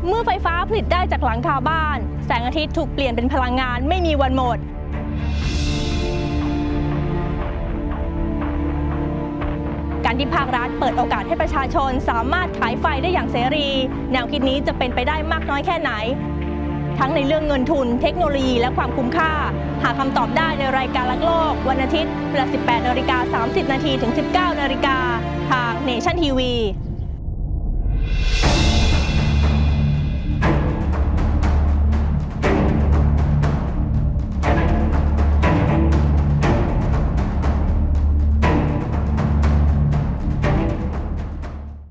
เมื่อไฟฟ้าผลิตได้จากหลังคาบ้านแสงอาทิตย์ถูกเปลี่ยนเป็นพลังงานไม่มีวันหมดการที่ภาครัฐเปิดโอกาสให้ประชาชนสามารถขายไฟได้อย่างเสรีแนวคิดนี้จะเป็นไปได้มากน้อยแค่ไหนทั้งในเรื่องเงินทุนเทคโนโลยีและความคุ้มค่าหาคำตอบได้ในรายการรักโลกวันอาทิตย์เวลา 18:30 น. ถึง 19:00 น. ทาง Nation TV